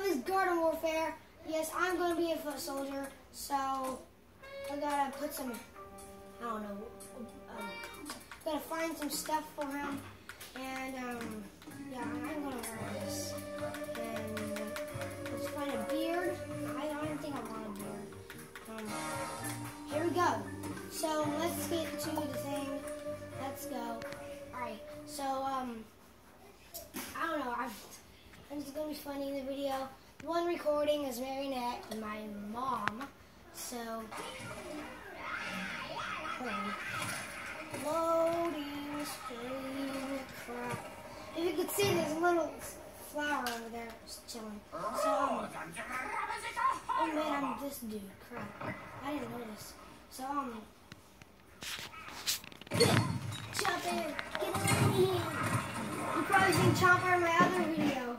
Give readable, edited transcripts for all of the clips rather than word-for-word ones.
is Garden Warfare. Yes, I'm gonna be a foot soldier, so I gotta put some, I don't know, gotta find some stuff for him, and yeah, I'm gonna wear this, and let's find a beard. I don't think I want a beard. Here we go. So let's get to the thing. Let's go. All right. So I don't know. I think it's gonna be funny in the video. One recording is Marinette and my mom. So loading screen. Crap. If you could see, there's a little flower over there just chilling. So oh man, I'm this dude. Crap. I didn't notice. So Chopper, get out of here. You probably seen Chopper in my other video.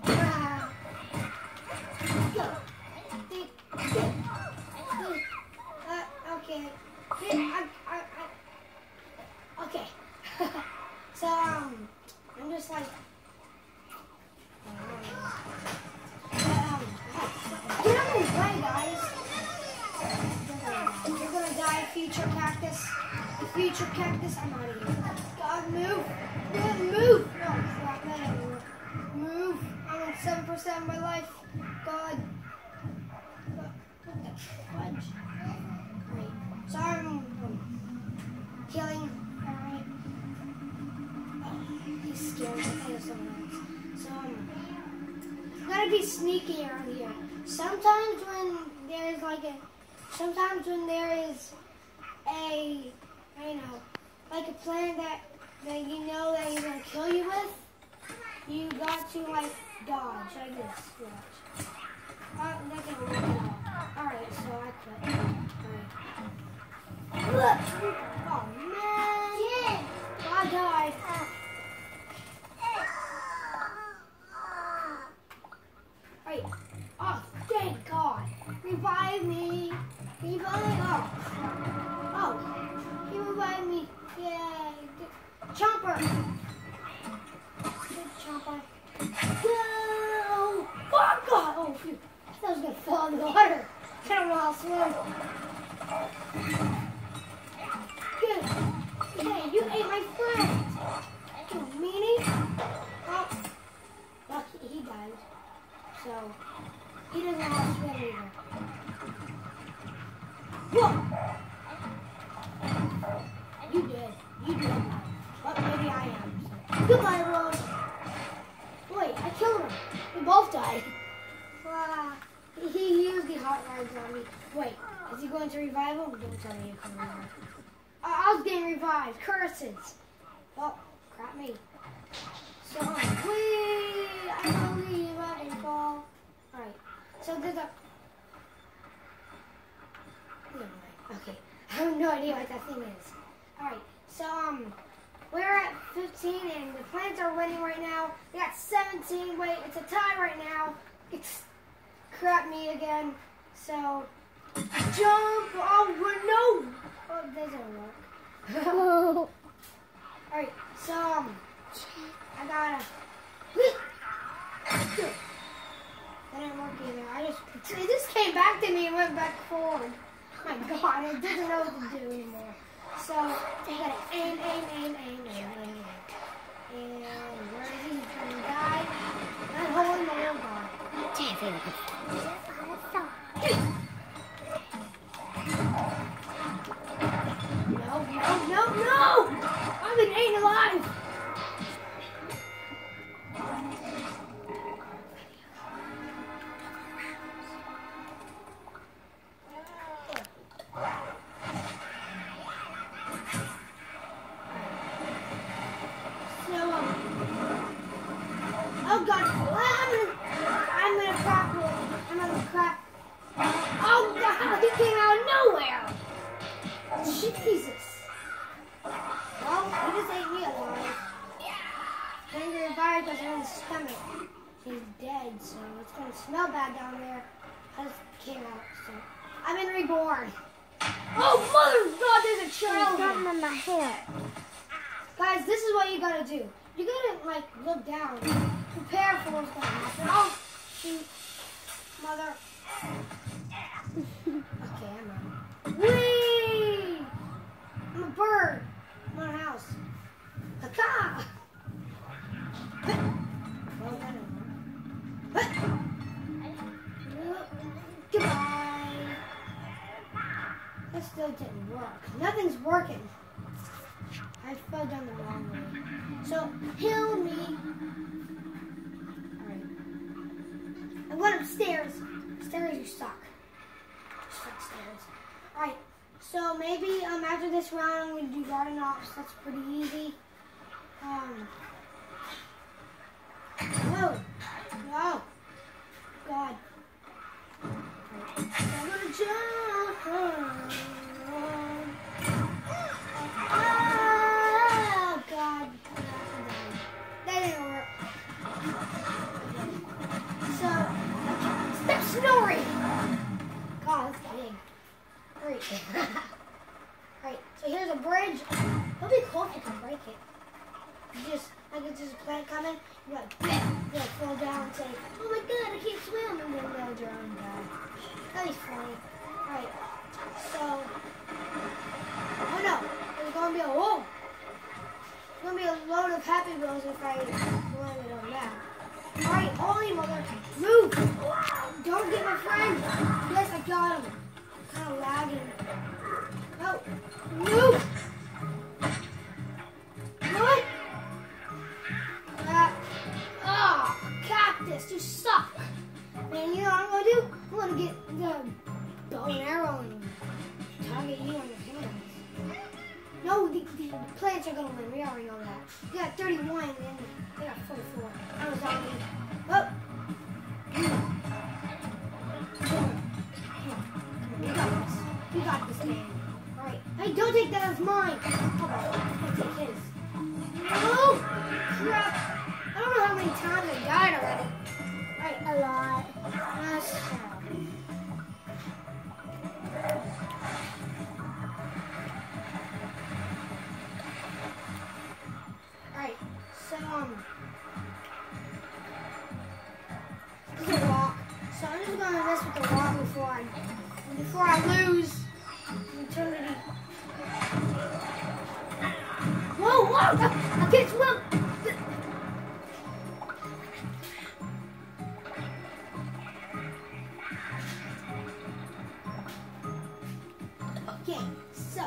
Go. Okay. Okay. So I'm just like get out of the way, guys. You're gonna die, future cactus. The future cactus, I'm out of here. God, move. God, move. No, crap, that didn't work. Move. I'm on 7% of my life. God. What the fudge? Wait. So I'm killing. Alright. Oh, he's scared. I think it's someone else. So gotta be sneaky around here. Sometimes when there is a, I know, like a plan that you know that he's gonna kill you with, you got to like dodge like this. Watch. That didn't work at all. Alright, so I quit. Alright. Oh man! I died. Alright. Oh, thank God. Revive me. Revive me. Oh, he revived me. Yeah. Chomper. Good Chomper. Go. Oh, God. Oh, phew. I thought I was going to fall in the water. I don't know how to swim. Good. Hey, you ate my friend. You meanie. Oh. Lucky he died. So, he doesn't know how to swim either. Whoa! You did. You did. But maybe I am. So. Goodbye, Rose. Wait, I killed him. We both died. He used the hot rides on me. Wait, is he going to revive him? Don't tell me you can revive him. I was getting revived. Curses. Well, crap me. So, I believe I can fall. Alright, so there's a... Okay, I have no idea what that thing is. Alright, so, we're at 15 and the plants are winning right now. We got 17. Wait, it's a tie right now. It's crap me again. So, jump. Oh, no. Oh, that doesn't work. Alright, so, I gotta... That didn't work either. It just came back to me and went back forward. Oh my God, it doesn't know what to do anymore. So, I gotta aim. And where is he? He's gonna die. I'm holding my own gun. No! I've been eaten alive! Oh God! I'm gonna crack. I'm gonna crack. Oh God! He came out of nowhere. Jesus. Well, he just ate me alive. Then you're revived because I'm in his stomach. He's dead, so it's gonna smell bad down there. I just came out, so I've been reborn. Oh mother of God! There's a child. Got him in my hair. Guys, this is what you gotta do. You gotta like look down, prepare for what's gonna happen. Oh shoot! mother. Okay, I'm out. Whee! I'm a bird. I'm on a house. Caca! Well, that didn't work. Goodbye. That still didn't work. Nothing's working. I fell down the wrong way. So, heal me. Alright. I went upstairs. Stairs, you suck. You suck stairs. Alright. So, maybe after this round, I'm going to do garden ops. That's pretty easy. Whoa. Wow. God. Right. So I'm going to jump. Oh, God. That didn't work. So, stop snoring. God, that's big. Great. Alright, so here's a bridge. It'll be cool if you can break it. I could just plant coming, you like fall down and say, oh my god, I can't swim, and then they'll drown and die. That'd be funny. Alright, so, oh no, there's gonna be a load of Happy Wheels if I land it on that. Alright, holy mother, move! Don't get my friend! Yes, I got him. Kind of lagging. Oh, move! What? Cactus, you suck! Man, you know what I'm gonna do? I'm gonna get the bow and arrow and target you on your hands. No, the plants are gonna win. We already know that. You got 31 and then they got 44. I was on me. Oh! You got this, man. Alright. Hey, don't take that as mine! I'll take his. Oh! Crap! I don't know how many times I died already. Alright, a lot. Alright, so, this is a rock. So I'm just gonna mess with the rock before I lose eternity. Whoa, whoa! I can't swim! Okay, so.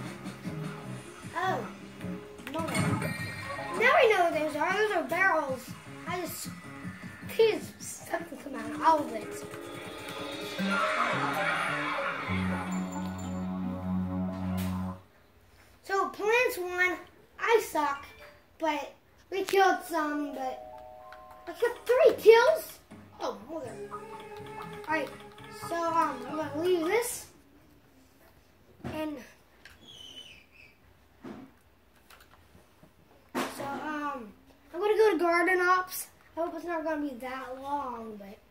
Oh. No. Now I know what those are. Those are barrels. I just. Something come out of it. So plants won. I suck, but we killed some. But I got 3 kills. Oh mother! All right, so I'm gonna leave this, and so I'm gonna go to garden ops. I hope it's not gonna be that long, but.